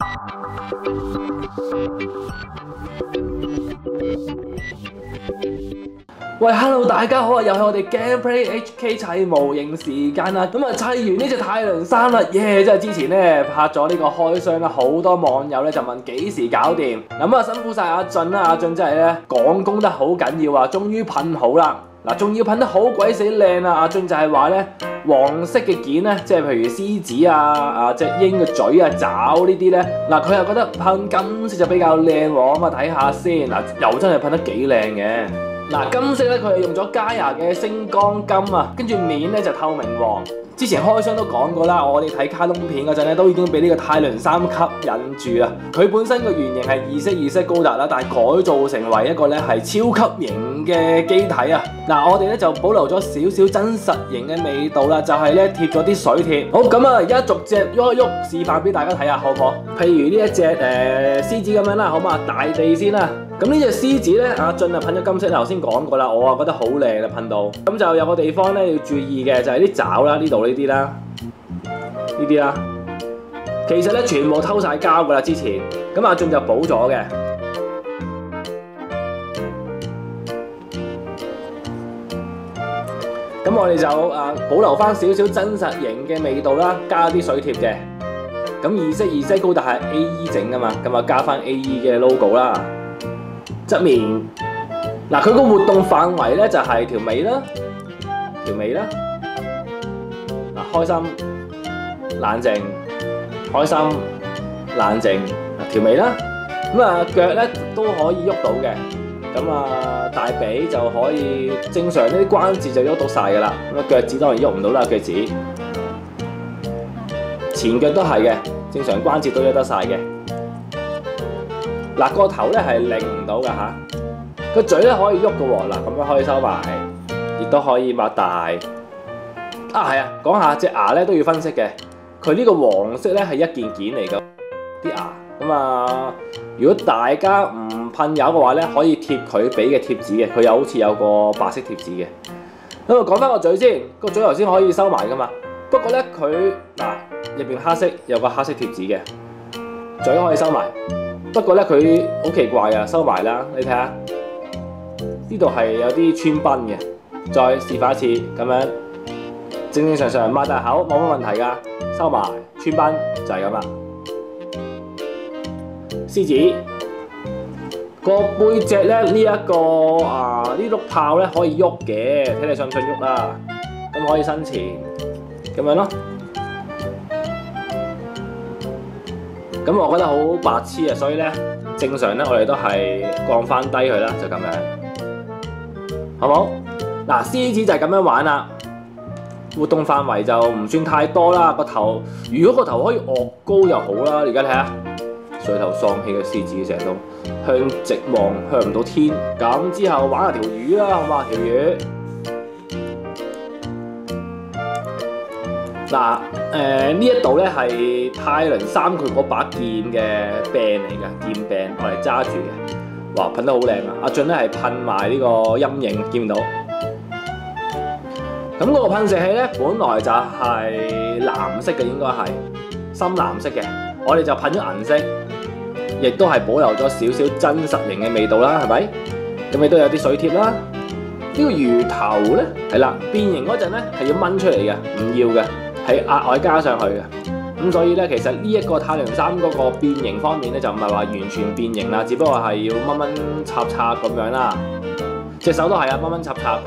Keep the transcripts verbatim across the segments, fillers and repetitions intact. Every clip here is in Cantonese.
喂 ，Hello， 大家好啊！又係我哋 Gameplay H K 砌模型時間啦。咁啊，砌完呢隻泰倫三啦，耶！即係之前咧拍咗呢個開箱啦，好多網友咧就問幾時搞掂。咁啊，辛苦晒阿俊啦，阿俊真係咧趕工得好緊要啊，終於噴好啦。嗱，仲要噴得好鬼死靚啊！阿俊就係話咧，黃色嘅件咧，即係譬如獅子啊、啊隻鷹嘅嘴啊、爪呢啲咧，嗱佢又覺得噴金色就比較靚喎。咁啊，睇下先，嗱又真係噴得幾靚嘅。嗱，金色咧佢係用咗佳牙嘅星光金啊，跟住面咧就透明黃。之前開箱都講過啦，我哋睇卡通片嗰陣咧都已經俾呢個泰倫三吸引住啊。佢本身個原型係二色二色高達啦，但係改造成為一個咧係超級型嘅機體啊。嗱，我哋咧就保留咗少少真實型嘅味道啦，就係咧貼咗啲水貼。好，咁啊，而家逐隻喐一喐示範俾大家睇下，好唔好？譬如呢一隻誒、呃、獅子咁樣啦，好嘛？大地先啦。咁呢隻獅子咧，阿俊啊噴咗金色，頭先講過啦，我啊覺得好靚啦噴到。咁就有個地方咧要注意嘅，就係啲爪啦，呢度呢啲啦，呢啲啦。其實咧全部偷晒膠噶啦，之前。咁阿俊就補咗嘅。咁我哋就啊保留翻少少真實型嘅味道啦，加啲水貼嘅。咁二色二色高達係 A E 整噶嘛，咁啊加翻 A E 嘅 logo 啦。側面嗱，佢個活動範圍咧就係條尾啦，條尾啦，嗱開心、冷靜、開心、冷靜，條尾啦，咁啊腳咧都可以喐到嘅，咁啊大髀就可以正常呢啲關節就喐到晒噶啦，咁啊腳趾當然喐唔到啦，腳趾，前腳都係嘅，正常關節都喐得晒嘅。嗱個頭咧係擰唔到㗎吓，個嘴咧可以喐嘅喎，嗱咁樣可以收埋，亦都可以擘大。啊係啊，講下隻牙咧都要分析嘅，佢呢個黃色咧係一件件嚟㗎，啲牙咁啊。如果大家唔噴油嘅話咧，可以貼佢俾嘅貼紙嘅，佢又好似有個白色貼紙嘅。咁啊講翻個嘴先，個嘴頭先可以收埋㗎嘛，不過咧佢嗱入邊黑色有個黑色貼紙嘅，嘴可以收埋。不過咧，佢好奇怪啊，收埋啦，你睇下呢度係有啲穿崩嘅。再示範一次咁樣，正正常常擘大口冇乜問題噶，收埋穿崩就係咁啦。獅子個背脊咧呢一、這個啊呢碌炮咧可以喐嘅，睇你想唔想喐啦。咁可以伸前咁樣咯。咁我覺得好白痴啊，所以咧正常咧我哋都係降翻低佢啦，就咁樣，好唔好？嗱，獅子就係咁樣玩啦，活動範圍就唔算太多啦。個頭如果個頭可以岳高就好啦。而家睇下，垂頭喪氣嘅獅子成日都向直望，向唔到天。咁之後玩下條魚啦，好嘛？條魚。嗱，誒呢一度咧係泰倫三佢嗰把劍嘅柄嚟㗎，劍柄我嚟揸住嘅，哇噴得好靚啊！阿俊咧係噴埋呢個陰影，見唔到？咁嗰個噴射器咧本來就係藍色嘅，應該係深藍色嘅，我哋就噴咗銀色，亦都係保留咗少少真實型嘅味道啦，係咪？咁亦都有啲水貼啦。呢、這個魚頭咧係啦，變形嗰陣咧係要掹出嚟嘅，唔要嘅。係額外加上去嘅，咁所以咧，其實呢一個泰倫三嗰個變形方面咧，就唔係話完全變形啦，只不過係要掹掹插插咁樣啦。隻手都係啊，掹掹插插咁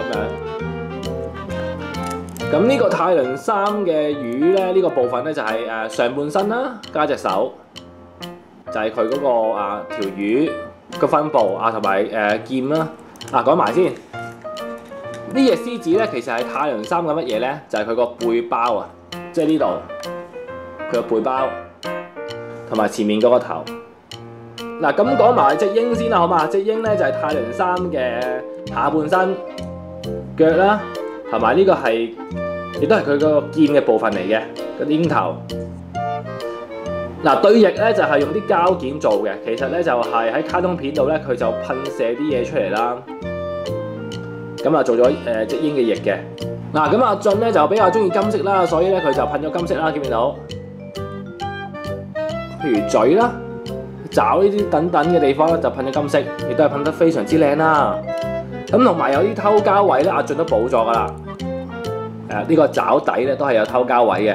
樣。咁呢個泰倫三嘅魚咧，呢、這個部分咧就係、是、誒上半身啦，加隻手，就係佢嗰個啊條魚個分佈啊，同埋誒劍啦。嗱講埋先，呢隻獅子咧，其實係泰倫三嘅乜嘢咧？就係佢個背包啊！即係呢度，佢個背包同埋前面嗰個頭。嗱咁講埋隻鷹先啦，好嘛？隻鷹咧就係泰倫三嘅下半身、腳啦，同埋呢個係亦都係佢個劍嘅部分嚟嘅，個鷹頭。嗱對翼咧就係用啲膠件做嘅，其實咧就係喺卡通片度咧佢就噴射啲嘢出嚟啦。咁啊做咗誒隻鷹嘅翼嘅。嗱咁阿俊咧就比較中意金色啦，所以咧佢就噴咗金色啦，見唔見到？ 譬如嘴啦、爪呢啲等等嘅地方咧，就噴咗金色，亦都係噴得非常之靚啦。咁同埋有啲偷膠位咧，阿俊都補咗噶啦。誒、呃，呢、這個爪底咧都係有偷膠位嘅，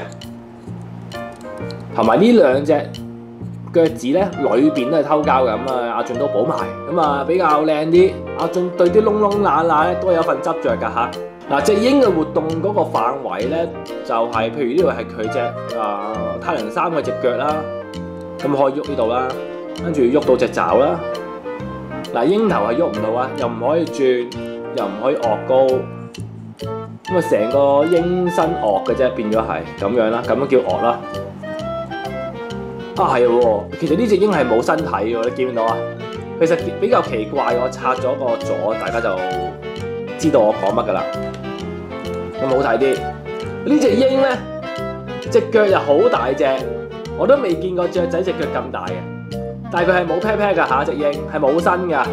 同埋呢兩隻腳趾咧裏邊都係偷膠嘅，咁啊阿俊都補埋，咁啊比較靚啲。阿俊對啲窿窿罅罅咧都有份執着㗎嚇。嗱，隻鷹嘅活動嗰個範圍咧，就係、是、譬如呢度係佢隻啊太陽三嘅隻腳啦，咁可以喐呢度啦，跟住喐到隻爪啦。嗱，鷹頭係喐唔到啊，又唔可以轉，又唔可以臥高，咁啊成個鷹身臥嘅啫，變咗係咁樣啦，咁樣叫臥啦。啊係喎，其實呢隻鷹係冇身體嘅，你見唔見到啊？其實比較奇怪，我拆咗個座，大家就知道我講乜噶啦。咁好睇啲，呢隻鷹咧隻腳又好大隻，我都未見過雀仔隻腳咁大嘅。但係佢係冇 pat pat 㗎，下一隻鷹係冇身㗎。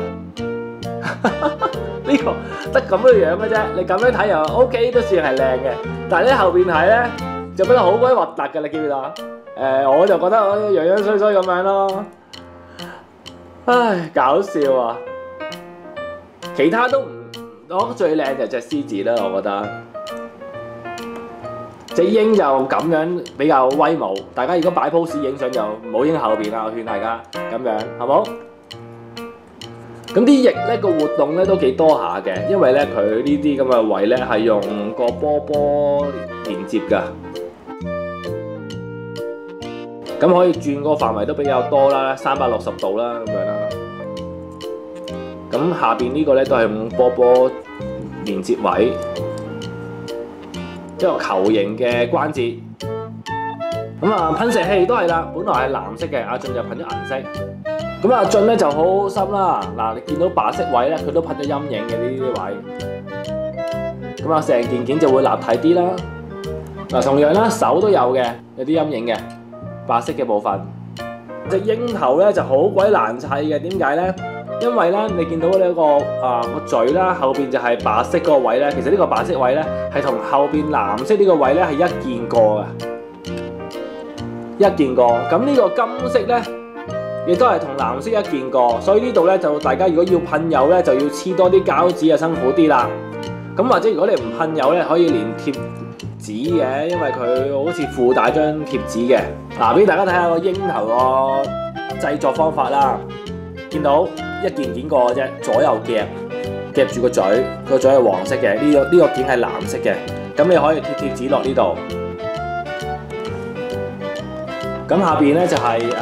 呢個得咁嘅樣嘅啫，你咁樣睇又 OK， 都算係靚嘅。但係咧後邊睇咧就覺得好鬼核突㗎，你見唔見到啊？誒、呃，我就覺得我樣樣衰衰咁樣咯。唉，搞笑啊！其他都唔，我覺得最靚就隻獅子啦，我覺得。隻鷹就咁樣比較威武，大家如果擺 pose 影相就唔好影後邊啦，我勸大家咁樣，好冇？咁啲翼咧個活動咧都幾多下嘅，因為咧佢呢啲咁嘅位咧係用個波波連接㗎，咁可以轉個範圍都比較多啦，三百六十度啦咁樣啦。咁下邊呢個咧都係用波波連接位。一個球形嘅關節，咁啊噴射器都係啦，本來係藍色嘅，阿俊就噴咗銀色。咁阿俊咧就好心啦，嗱你見到白色位咧，佢都噴咗陰影嘅呢啲位。咁啊成件件就會立體啲啦。嗱同樣啦，手都有嘅，有啲陰影嘅，白色嘅部分。隻鷹頭咧就好鬼難砌嘅，點解咧？因為咧，你見到呢、這個啊個嘴啦，後邊就係白色嗰個位咧。其實呢個白色位咧，係同後邊藍色呢個位咧係一見過嘅，一見過。咁呢個金色咧，亦都係同藍色一見過。所以呢度咧就大家如果要噴油咧，就要黐多啲膠紙啊，辛苦啲啦。咁或者如果你唔噴油咧，可以連貼紙嘅，因為佢好似附帶張貼紙嘅。嗱、啊，俾大家睇下個鷹頭個製作方法啦。見到一件件過嘅啫，左右夾夾住個嘴，個嘴係黃色嘅，呢、這個呢、這個件係藍色嘅，咁你可以貼貼紙落呢度。咁下邊咧就係誒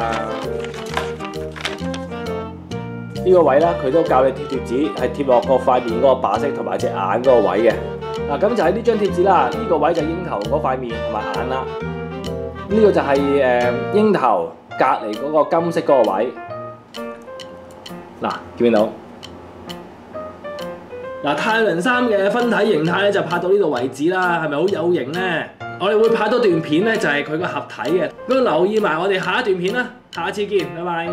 呢個位啦，佢都教你貼貼紙，係貼落個塊面嗰個白色同埋隻眼嗰個位嘅。嗱，咁就係呢張貼紙啦，呢、這個位就係鷹頭嗰塊面同埋眼啦。呢、這個就係誒鷹頭隔離嗰個金色嗰個位。嗱，見唔見到？嗱，太陽三嘅分體形態咧就拍到呢度為止啦，係咪好有型咧？我哋會拍多段片咧，就係佢個合體嘅。咁留意埋我哋下一段片啦，下次見，拜拜。